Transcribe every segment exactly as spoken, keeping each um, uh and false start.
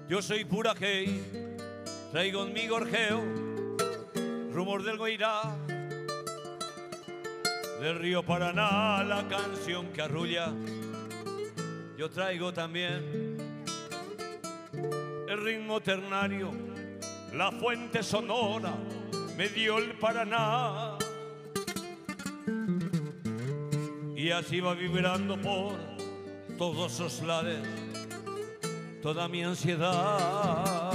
Yo soy pura hey, traigo en mi gorjeo rumor del Guairá, del río Paraná, la canción que arrulla. Yo traigo también el ritmo ternario, la fuente sonora me dio el Paraná. Y así va vibrando por todos sus lares toda mi ansiedad.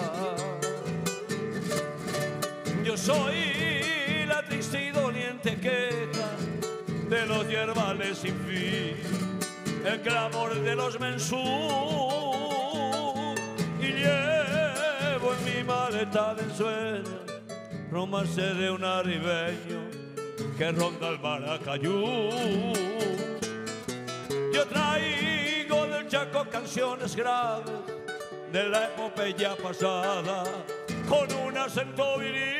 Yo soy la triste y doliente queja de los yerbales sin fin, el clamor de los mensú, y llevo en mi maleta de ensueño romance de un arribeño que ronda el Maracayú. Yo traigo del Chaco canciones graves de la epopeya pasada con un acento viril,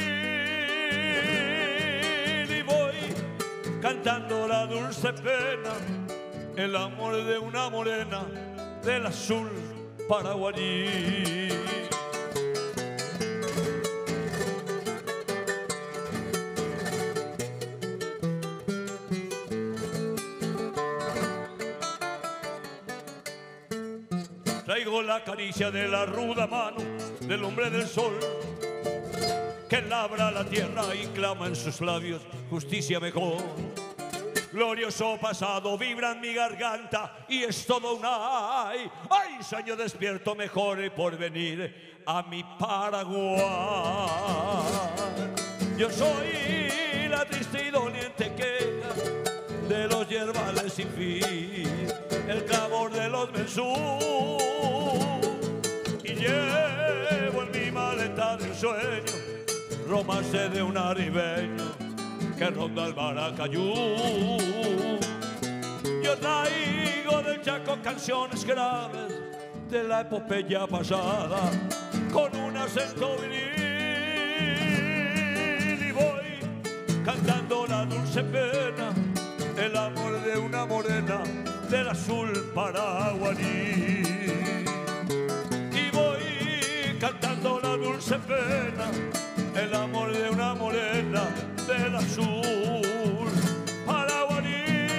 y voy cantando la dulce pena, el amor de una morena del azul paraguaní. Traigo la caricia de la ruda mano del hombre del sol que labra la tierra y clama en sus labios justicia mejor. Glorioso pasado vibra en mi garganta y es todo un ay, ay, sueño despierto mejor y por venir a mi Paraguay. Yo soy la triste y doliente queja de los yerbales sin fin, el clamor de los mensú, y llevo en mi maleta del sueño romance de un arribeño que ronda el Maracayú. Yo traigo del Chaco canciones graves de la epopeya pasada con un acento viril, y voy cantando la dulce pena, el amor de una morena del azul paraguaní. Y voy cantando la dulce pena, el amor de una morena del azul paraguaní.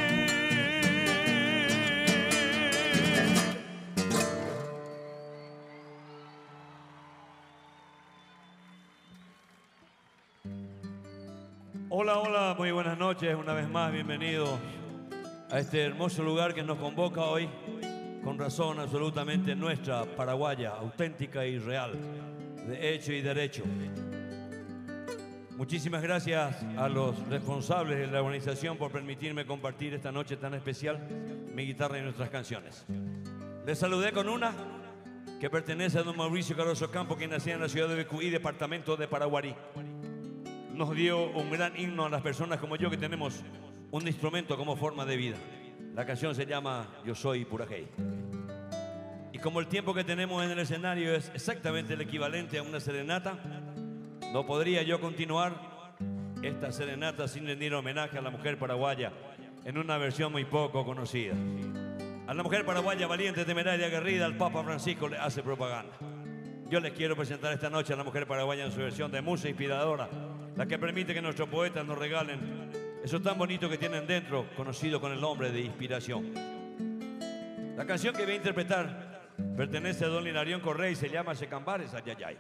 Hola, hola, muy buenas noches, una vez más, bienvenidos a este hermoso lugar que nos convoca hoy, con razón absolutamente nuestra, paraguaya, auténtica y real, de hecho y derecho. Muchísimas gracias a los responsables de la organización por permitirme compartir esta noche tan especial mi guitarra y nuestras canciones. Les saludé con una que pertenece a don Mauricio Cardoso Campo, quien nacía en la ciudad de Becuí, departamento de Paraguarí. Nos dio un gran himno a las personas como yo que tenemos un instrumento como forma de vida. La canción se llama Yo soy pura hey. Y como el tiempo que tenemos en el escenario es exactamente el equivalente a una serenata, no podría yo continuar esta serenata sin rendir homenaje a la mujer paraguaya en una versión muy poco conocida. A la mujer paraguaya valiente, temeraria, aguerrida, el Papa Francisco le hace propaganda. Yo les quiero presentar esta noche a la mujer paraguaya en su versión de musa inspiradora, la que permite que nuestros poetas nos regalen eso tan bonito que tienen dentro, conocido con el nombre de inspiración. La canción que voy a interpretar pertenece a don Hilarión Correa y se llama Secambares Ayayay.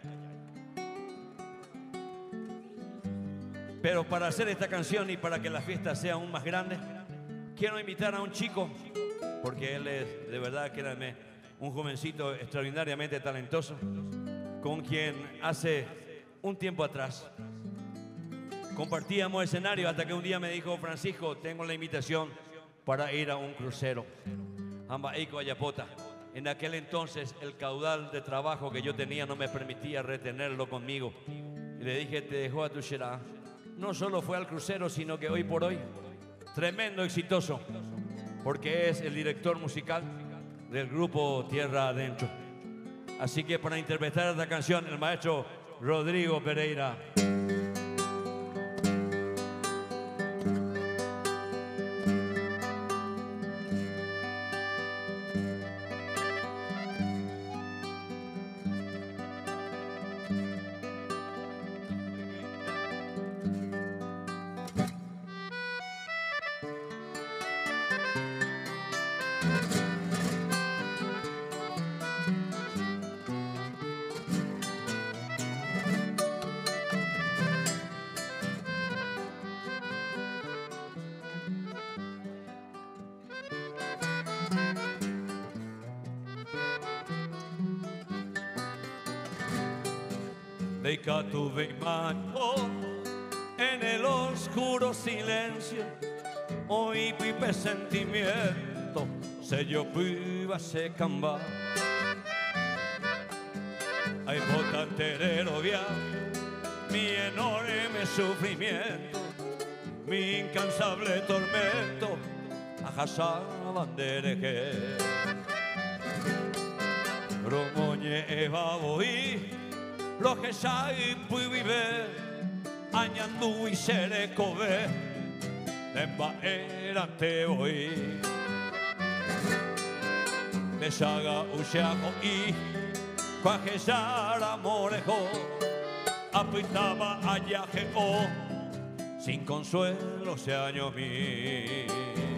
Pero para hacer esta canción y para que la fiesta sea aún más grande, quiero invitar a un chico, porque él es, de verdad, créanme, un jovencito extraordinariamente talentoso, con quien hace un tiempo atrás compartíamos escenario hasta que un día me dijo: Francisco, tengo la invitación para ir a un crucero Ambaico Ayapota. En aquel entonces el caudal de trabajo que yo tenía no me permitía retenerlo conmigo. Y le dije: te dejo a tu Xerá. No solo fue al crucero, sino que hoy por hoy, tremendo exitoso, porque es el director musical del grupo Tierra Adentro. Así que para interpretar esta canción, el maestro Rodrigo Pereira. de Catuve y Manco, en el oscuro silencio, hoy pipe sentimiento, se yo piba se camba. Hay botanterero via, mi enorme sufrimiento, mi incansable tormento, ajasa bandereje. Romoñe eva voy, lo que sai pui vive, añandu y sere cove, temba era te voy. Me saga usiajo y cuajesar amorejo, apitaba ayaje o sin consuelo se año mí.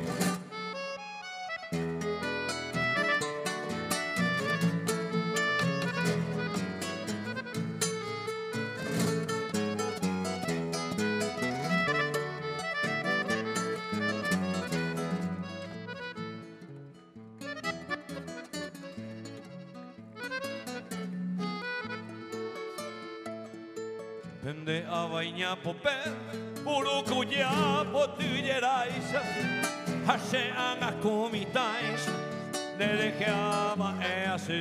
Pende a baña pope, urucuya potilleraisa, hasean a comitais, nerejeama e así.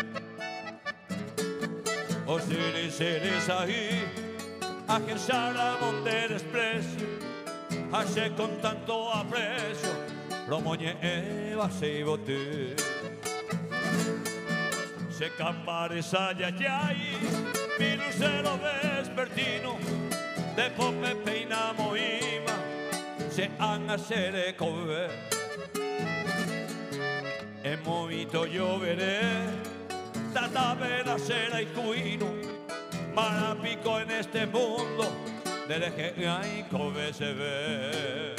O siri siri sahi, a que sara monte desprecio, hace con tanto aprecio, romoñe eva se bote. Se cambares ayayay, mi lucero vespertino, de pope peina moima, se han a sere cove. E moito lloveré, tata vera sera y cuino, marapico en este mundo, de que hay cove se ve.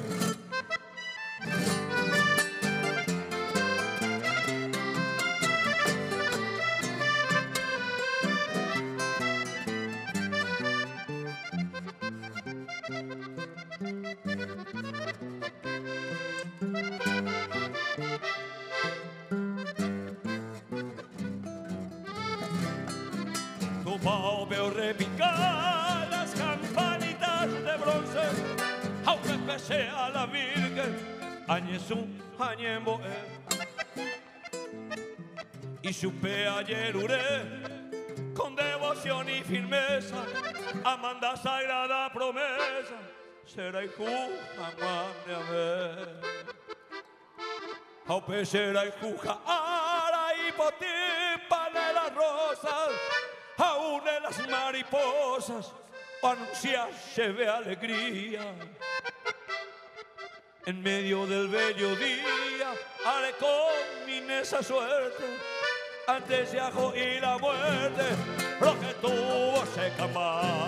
Pao veo repicar las campanitas de bronce, aunque pese a la Virgen, añezú, añemboé. Y supe ayer uré, con devoción y firmeza, amanda sagrada promesa, será hijo, amande a ver. Aupe será hijo, ara y potipa de las rosas, aún en las mariposas anuncia se ve alegría. En medio del bello día haré con mi esa suerte, antes de ajo y la muerte, lo que tuvo se cambiar.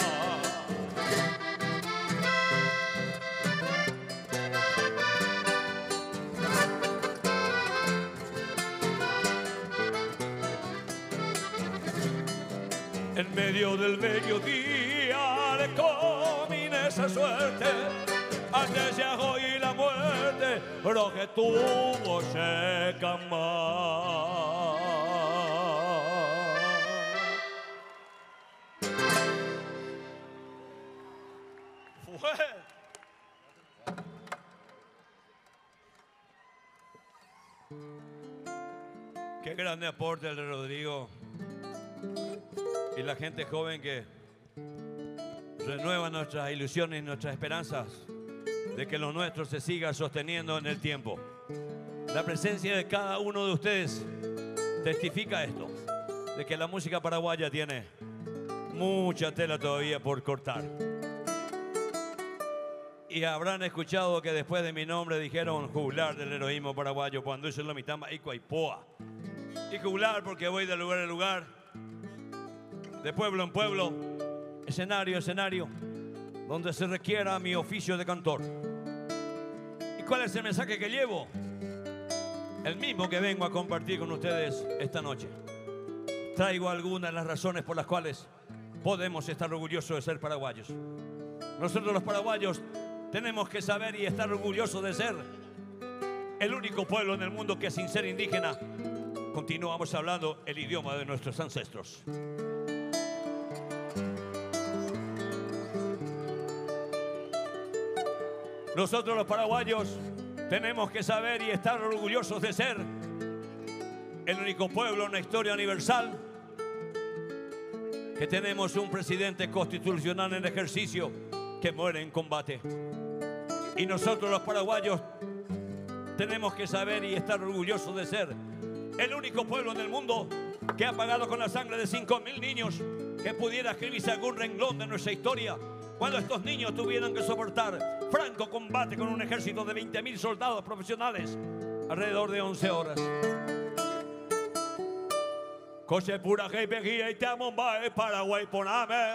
En medio del bello día le comine esa suerte, antes de ajo y la muerte, lo que tuvo se cambiar. Fue. Qué grande aporte el de Rodrigo y la gente joven que renueva nuestras ilusiones y nuestras esperanzas de que lo nuestro se siga sosteniendo en el tiempo. La presencia de cada uno de ustedes testifica esto, de que la música paraguaya tiene mucha tela todavía por cortar. Y habrán escuchado que después de mi nombre dijeron juglar del heroísmo paraguayo cuando hizo la mitad y Cuaipoa. Y juglar porque voy de lugar a lugar, de pueblo en pueblo, escenario a escenario, donde se requiera mi oficio de cantor. ¿Y cuál es el mensaje que llevo? El mismo que vengo a compartir con ustedes esta noche. Traigo algunas de las razones por las cuales podemos estar orgullosos de ser paraguayos. Nosotros los paraguayos tenemos que saber y estar orgullosos de ser el único pueblo en el mundo que sin ser indígena continuamos hablando el idioma de nuestros ancestros. Nosotros los paraguayos tenemos que saber y estar orgullosos de ser el único pueblo en la historia universal que tenemos un presidente constitucional en ejercicio que muere en combate. Y nosotros los paraguayos tenemos que saber y estar orgullosos de ser el único pueblo en el mundo que ha pagado con la sangre de cinco mil niños que pudiera escribirse algún renglón de nuestra historia cuando estos niños tuvieran que soportar franco combate con un ejército de veinte mil soldados profesionales alrededor de once horas. Coche pura que peguía y te amo Paraguay poname.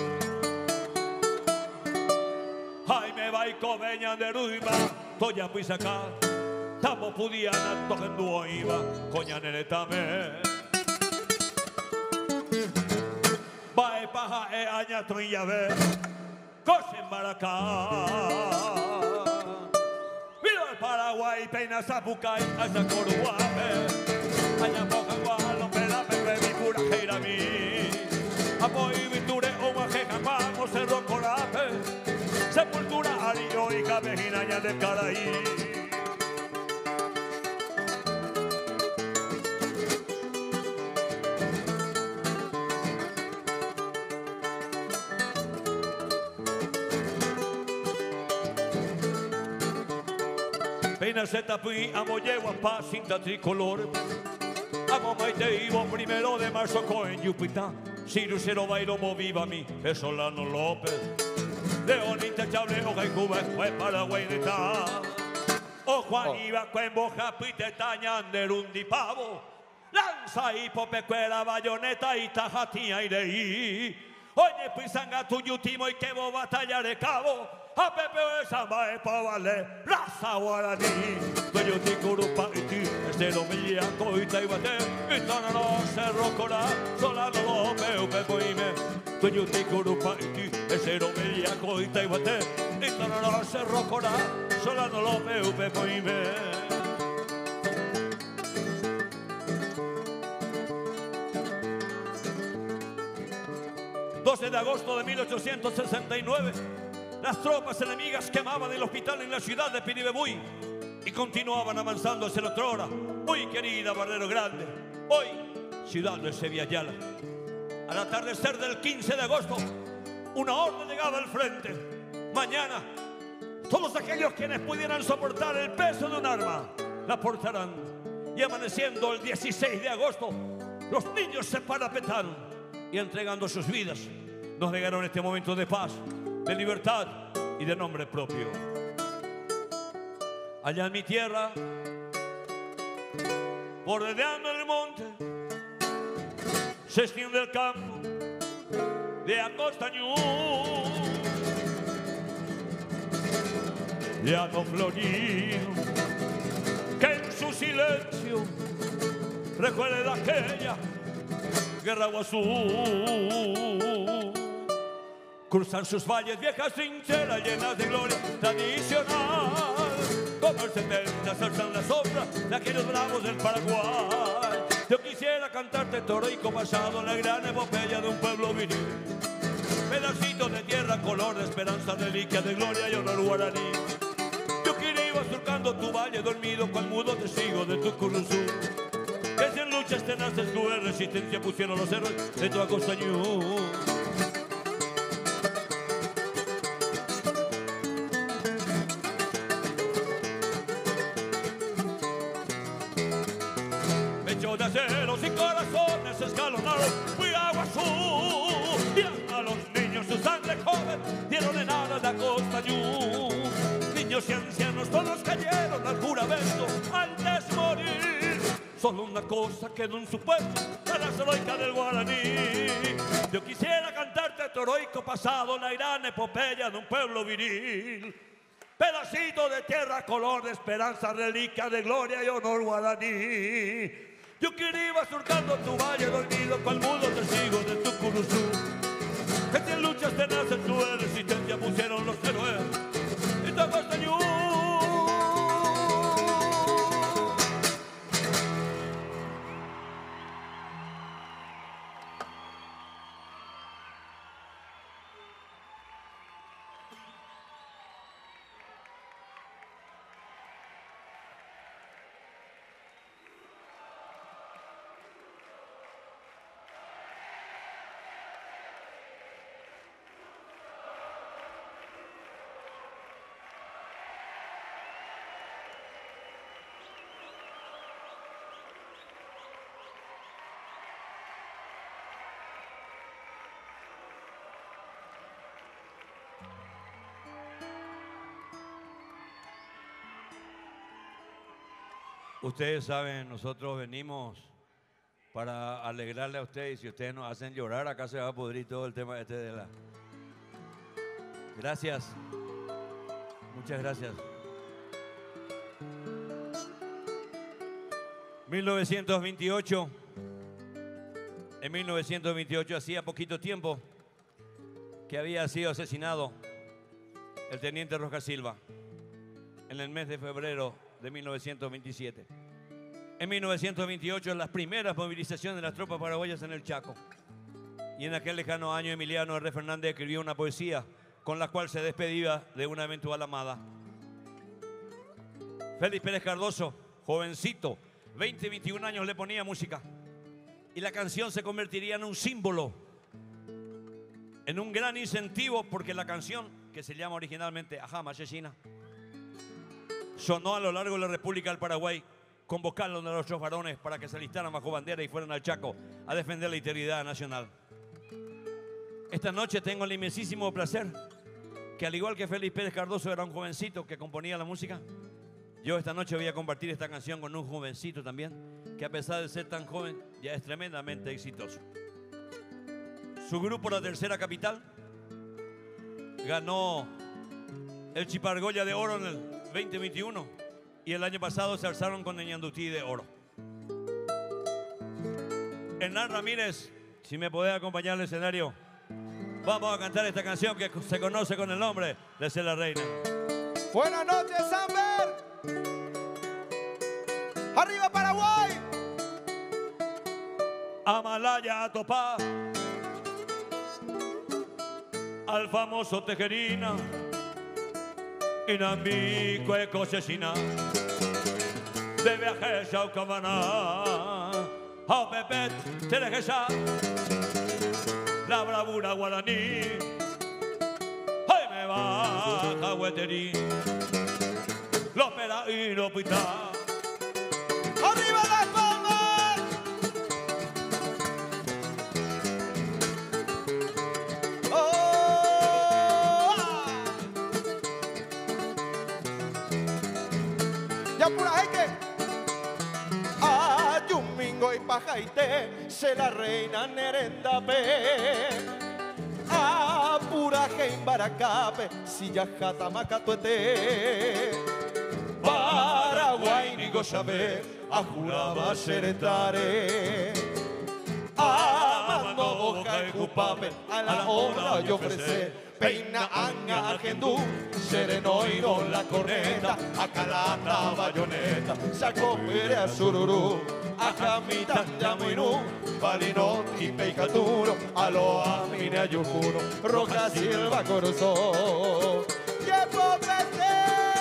Ay me va y coveña de ruima, toya pues acá, tamo pudiana togendu iba, coña neretame. Va e paja e aña toya ve, coche en Maracá. Viva el Paraguay, peina Zapucay, hasta Coruape, aña poca gualo, pela pepe, mi pura geira mi. Apoy viture o guajeja, vamos cerro corape. Sepultura, Ario y Cabejinaña del Caraí. Peina se tapí, amo yegua, paz, cinta tricolor. Amo maite ibo, primero de marzo, coen Yupita. Si Lucero bailo, moviva mi, es Solano López. León intachable, oja y Cuba, fue Paraguay de ta. O Juan iba, cuembo, japite, tañander, un dipavo. Lanza y popecuera, bayoneta y tajatía y leí. Oye, pisanga tu yutimo y quebo batalla de cabo. A Pepe de Samba es pa' vale, raza guaraní. Tuyuti curupa y ti, este no me llega coita y bate. Y no no se rocora, sola no lo veo, pepo y me. Tuyuti curupa y ti, este no me llega coita y bate. Y no no se rocora, sola no lo veo, pepo y me. doce de agosto de mil ochocientos sesenta y nueve, las tropas enemigas quemaban el hospital en la ciudad de Piribebuy y continuaban avanzando hacia la otra hora. Muy querida Barrero Grande, hoy ciudad de Seviallala. Al atardecer del quince de agosto, una orden llegaba al frente. Mañana, todos aquellos quienes pudieran soportar el peso de un arma, la portarán. Y amaneciendo el dieciséis de agosto, los niños se parapetaron y entregando sus vidas, nos legaron este momento de paz, de libertad y de nombre propio. Allá en mi tierra, bordeando el monte, se extiende el campo de Acostañú. Llano florido, que en su silencio recuerda aquella guerra guazú. Cruzan sus valles viejas trincheras llenas de gloria tradicional, como el setenta se alzan la sombra de aquellos bravos del Paraguay. Yo quisiera cantarte Toroico pasado, la gran epopeya de un pueblo viril, pedacito de tierra, color de esperanza, reliquia de gloria y honor guaraní. Yo quería iba surcando tu valle dormido, cual mudo testigo de tu curuzú, que si en luchas tenaces tu resistencia pusieron los héroes de tu Acostañú. Pechos de aceros y corazones escalonaron fui Aguazú, y hasta los niños su sangre joven dieron en alas de Acostañú. Niños y ancianos todos cayeron al juramento al desmorir. Solo una cosa quedó en su puesto, la raza heroica del guaraní. Yo quisiera cantarte Toroico pasado, la gran epopeya de un pueblo viril, pedacito de tierra, color de esperanza, reliquia de gloria y honor guaraní. Yo quería iba surcando tu valle dormido, cual mudo testigo de tu curuzú, que si en luchas tenaces tu resistencia pusieron los héroes y tu Acostañú. Ustedes saben, nosotros venimos para alegrarle a ustedes y si ustedes nos hacen llorar, acá se va a pudrir todo el tema este de la... Gracias. Muchas gracias. mil novecientos veintiocho. En mil novecientos veintiocho, hacía poquito tiempo que había sido asesinado el teniente Rojas Silva en el mes de febrero de mil novecientos veintisiete. En mil novecientos veintiocho, las primeras movilizaciones de las tropas paraguayas en el Chaco. Y en aquel lejano año, Emiliano R. Fernández escribió una poesía con la cual se despedía de una eventual amada. Félix Pérez Cardoso, jovencito, veinte, veintiún años, le ponía música. Y la canción se convertiría en un símbolo, en un gran incentivo, porque la canción, que se llama originalmente Ajá, Machechina, sonó a lo largo de la República del Paraguay, convocando a nuestros varones para que se alistaran bajo bandera y fueran al Chaco a defender la integridad nacional. Esta noche tengo el inmensísimo placer que, al igual que Félix Pérez Cardoso era un jovencito que componía la música, yo esta noche voy a compartir esta canción con un jovencito también, que a pesar de ser tan joven, ya es tremendamente exitoso. Su grupo, La Tercera Capital, ganó el Chipargoya de Oro en el veinte veintiuno y el año pasado se alzaron con el Ñandutí de Oro. Hernán Ramírez, si me podés acompañar al escenario, vamos a cantar esta canción que se conoce con el nombre de Ser la Reina. Buenas noches, Samber. ¡Arriba, Paraguay! Amalaya Topá, al famoso Tejerina, Inambico Ecosesina, de viaje Chaucamaná, a Pepet Terejesa, la bravura guaraní, ay me baja Hueterí, Lópera y Lopita. ¡Arriba las palmas! ¡Oh! ¡Ya pura gente! Ayumingo y Pajaite, se la reina Nerendape. A pura gente Baracape, si ya jata macatuete. Paraguay ni Goyabé, a juraba Xeretare. Amando boca y cupape, a la hora yo ofrecer. Peina anga argendú, sereno y no la corneta. A calata bayoneta, saco pere sururú. A camita yamuinú, balino y peicaturo. A lo amine ayucuno, roja silva corazón. ¡Tiempo presente!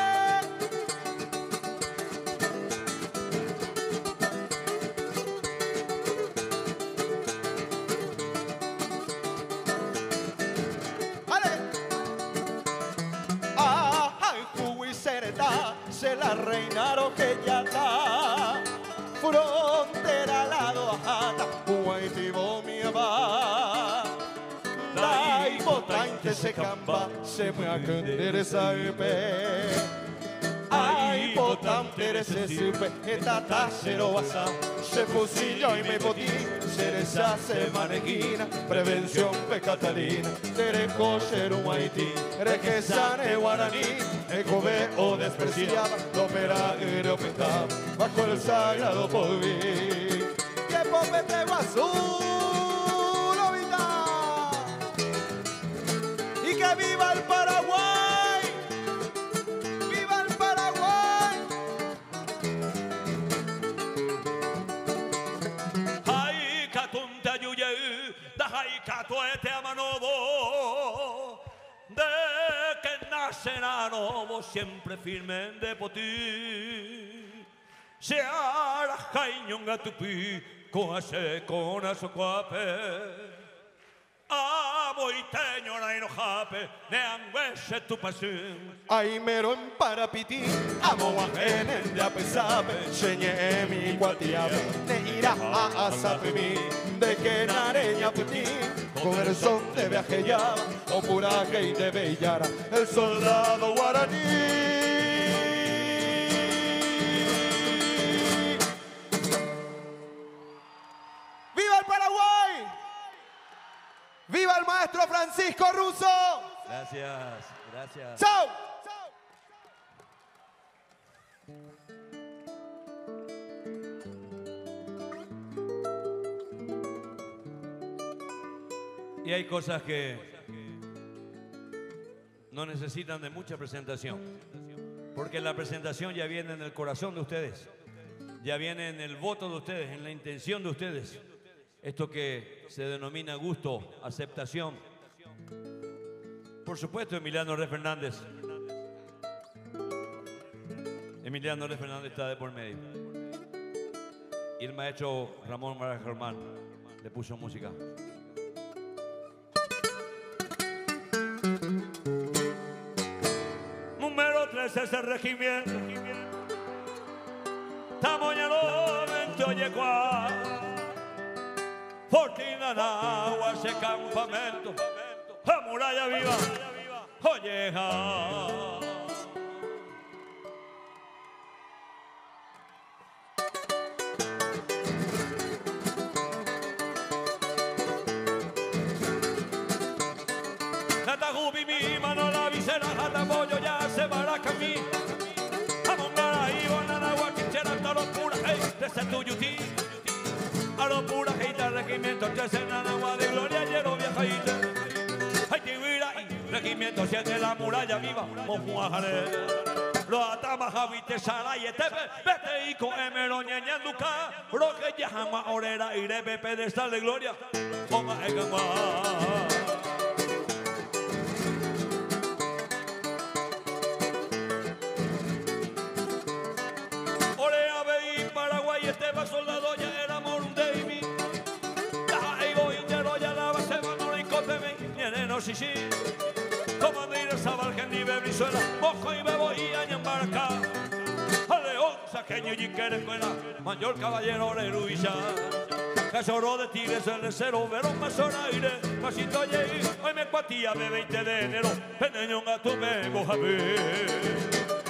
Se la reinaron que ya está frontera al lado ajata Huaytibo mi va Dai botante se camba se me acandere saipe Ay botante se supe eta tasero basa se fusillo y me botí Cereza se manejina prevención pe Catalina Tereco xeru Haití Requesane guaraní Ecobe o despreciaba, Lopera y Leopetá, bajo el sagrado polví. ¡Que popete azul, Ovita! ¡Y que viva el Paraguay! ¡Viva el Paraguay! ¡Ay, catunta yuye, dajay catuete a manobo! De que nacerá novo siempre firme de poti se hará jañonga tupi con ese con eso cuape amo y teño la enojape ne anguese tu pasión Ay mero en Parapití amo guajenen de apesape señé mi guatiabe ne irá a asapimí de que nareña putí Corazón de viaje ya, o puraje y de bellara, el soldado guaraní. Francisco Russo. Gracias, gracias. ¡Chao! Y hay cosas que no necesitan de mucha presentación, porque la presentación ya viene en el corazón de ustedes, ya viene en el voto de ustedes, en la intención de ustedes. Esto que se denomina gusto, aceptación. Por supuesto, Emiliano R. Fernández. Emiliano R. Fernández está de por medio. Y el maestro Ramón Mara Germán le puso música. Número tres es el regimiento. Tamoñalo, mente oye cuál. Fortina agua ese campamento. La muralla viva. Olleja. Jata gubi mi mano la visera, jata pollo ya se baraca mi. Amongara y banana guaquichera, toro pura, ey, desde tu yuti. A lo pura heita regimiento, tres en agua de gloria, lleno viajaita. Ay, tibira y regimiento, siete la muralla viva, mojuajare. Lo atama javite sara y etepe, vete y con emero ñeñanduca. Roque yajama orera y rebe pedestal de gloria, oma egama. Soldado ya era un David. La ego intero ya la base mano y cote me no sí sí. Como de ir a Sabalgen y Brizuela, mojo y bebo y añambarca. A León, saqueño y querecuela, mayor caballero de Luisa. Casoro de Tigres, el recero, verón más aire, pasito allí, hoy me cuatía de veinte de enero, peneño gato me moja ver.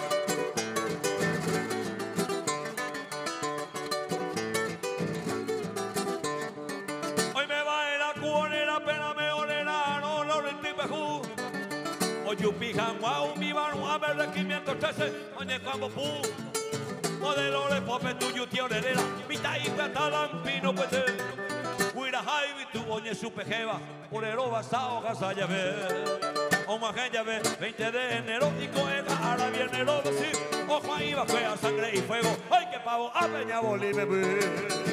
Yupijan, guau, mi barro, a ver, regimiento trece, oye, cuando pu, modelo de pope, tu yutio, herera, mitad y plata, pino, pues, huira, jaibi, tu, oye, su pejeva, orero, basao, casa, ya ve, o majen, ya ve, veinte de enero, y coega, ahora viene lo de sí, ojo, ahí va, fea, sangre y fuego, ay, que pavo, a peña, boli, bebé.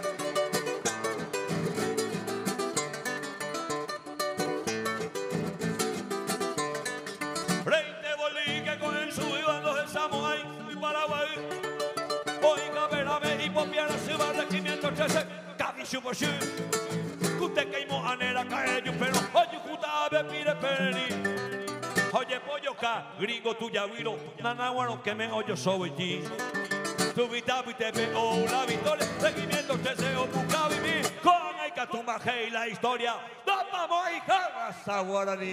Suposhi, kute keimo anera kaeyu pero oye kuta be pire peri. Oye pollo ka gringo tu yawiro nanaguaro que me oyo soy ti. Tu vida vite pe o la victoria seguimiento te deseo busca vivir con el catumbaje y la historia. Vamos y jamás a Guaraní.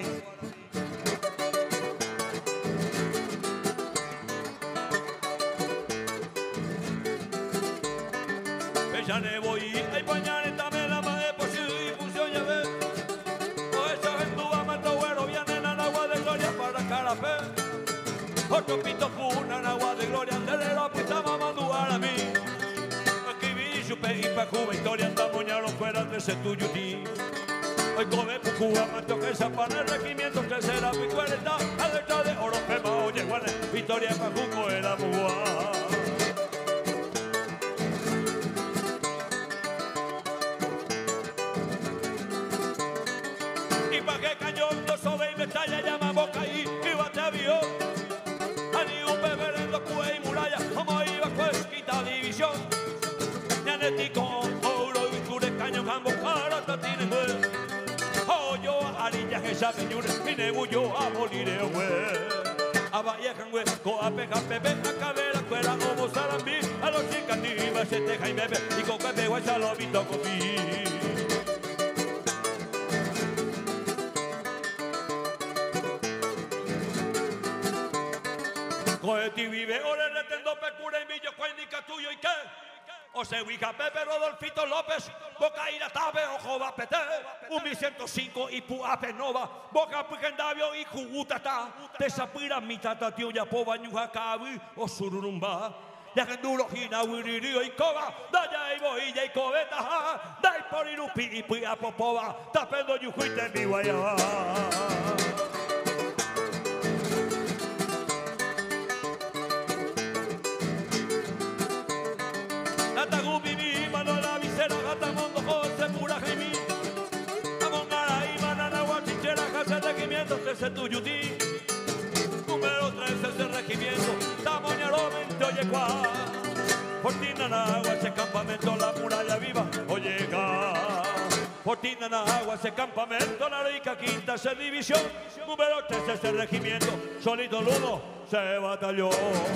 Ya ne voy a pañar esta mela más de posible y función ya ve. O esa vendúa mato güero viene en agua de gloria para Carapé. Otro pito funa en agua de gloria de la puta mamá a mí. Aquí vi su pe y pa Cuba historia anda moñaron fuera de ese tuyo ti. Hoy come Cuba mato que esa pana el regimiento tercera picuereta alerta de oro pema oye guarde victoria pa Cuco era buah. Talla llama boca y iba te vio. Ani un bebé en los cuey muralla, como iba pues quita división. Ñanetico, oro y cure caño cambo para tatine güey. Oh yo arilla esa peñure, mi neguyo a morir güey. A Vallejan güey, coa peja bebé, a cabera fuera como salambí. A los cicativas se teja y bebé, y con pepe güey se lo visto comí. Coeti vive, ore retendo pecura en villo cuénica tuyo y qué. José Huica, Pepe, Rodolfito López, Boca Iratabe, Ojo Bapete, un mil ciento cinco y Puape Nova, Boca Pucandavio y Cubutata, Tesapira, Mitata, Tío Yapoba, Ñujacabi, o Sururumba, Yajenduro, Hina, Wiririo y Coba, Daya y Boilla y Cobeta, Dai por Irupi y Puapopova, Tapendo Yujuite, mi guayaba. Ese tuyutí, número trece ese regimiento, Tamoñaro veinte Oyecuá, Fortina Nagua ese campamento, la muralla viva, Oyega, Fortina Nagua ese campamento, la rica quinta esa división, número trece ese regimiento, solito Ludo se batalló.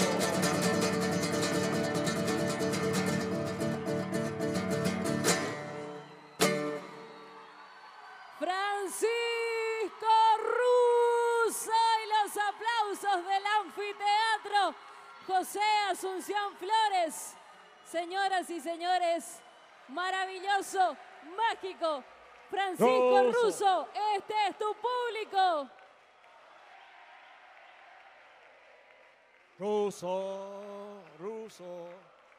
Del anfiteatro José Asunción Flores. Señoras y señores, maravilloso, mágico, Francisco Russo, Russo, este es tu público. Russo, Russo.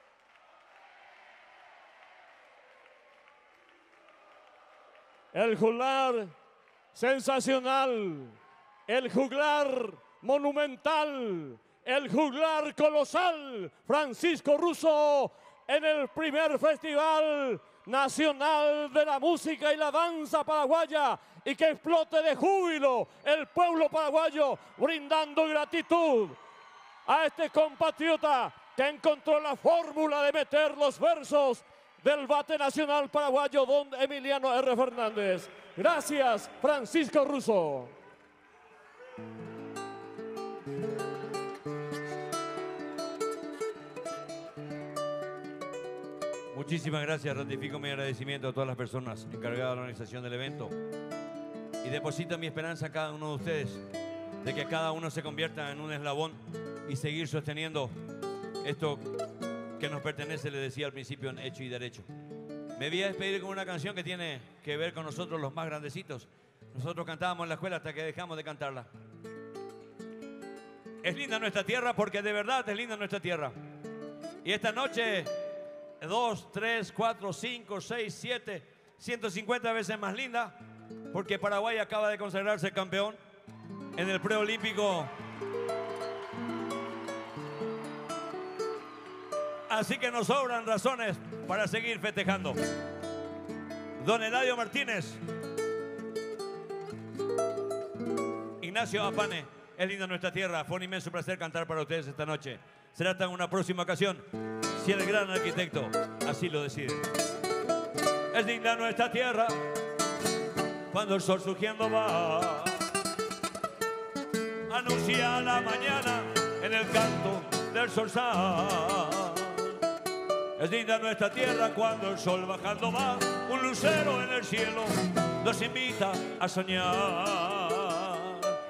El juglar sensacional, el juglar monumental, el juglar colosal, Francisco Russo, en el primer Festival Nacional de la Música y la Danza Paraguaya, y que explote de júbilo el pueblo paraguayo, brindando gratitud a este compatriota que encontró la fórmula de meter los versos del bate nacional paraguayo, don Emiliano R. Fernández. Gracias, Francisco Russo. Muchísimas gracias, ratifico mi agradecimiento a todas las personas encargadas de la organización del evento y deposito mi esperanza a cada uno de ustedes de que cada uno se convierta en un eslabón y seguir sosteniendo esto que nos pertenece, le decía al principio, en hecho y derecho. Me voy a despedir con una canción que tiene que ver con nosotros los más grandecitos. Nosotros cantábamos en la escuela hasta que dejamos de cantarla. Es linda nuestra tierra porque de verdad es linda nuestra tierra. Y esta noche, dos, tres, cuatro, cinco, seis, siete, ciento cincuenta veces más linda porque Paraguay acaba de consagrarse campeón en el preolímpico. Así que nos sobran razones para seguir festejando. Don Eladio Martínez, Ignacio Apane, es linda nuestra tierra. Fue un inmenso placer cantar para ustedes esta noche. Será hasta en una próxima ocasión, si el gran arquitecto así lo decide. Es linda nuestra tierra cuando el sol surgiendo va, anuncia la mañana en el canto del zorzal. Es linda nuestra tierra cuando el sol bajando va, un lucero en el cielo nos invita a soñar.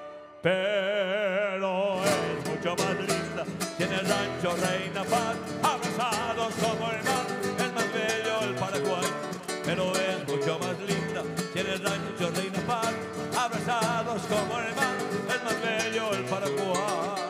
Pero es mucho más linda si en el rancho reina paz, abrazados como el mar, el más bello el Paraguay. Pero es mucho más linda si en el rancho reina paz, abrazados como el mar, el más bello el Paraguay.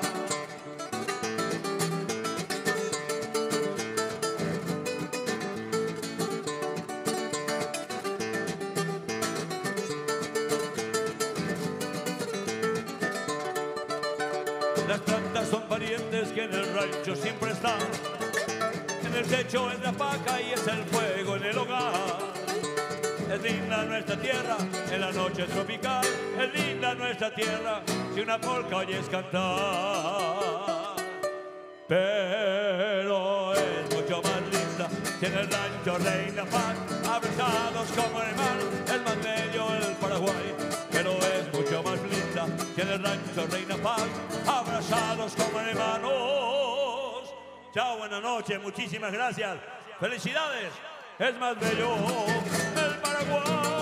Las plantas son parientes que en el rancho siempre están. En el techo es la paja y es el fuego en el hogar. Es linda nuestra tierra en la noche tropical. Es linda nuestra tierra si una polca oyes cantar. Pero es mucho más linda si en el rancho reina paz, abrazados como el mar, el más bello el Paraguay. Pero es mucho más linda si en el rancho reina paz, abrazados como hermanos. Chao, buenas noches, muchísimas gracias. Felicidades, es más bello el Paraguay.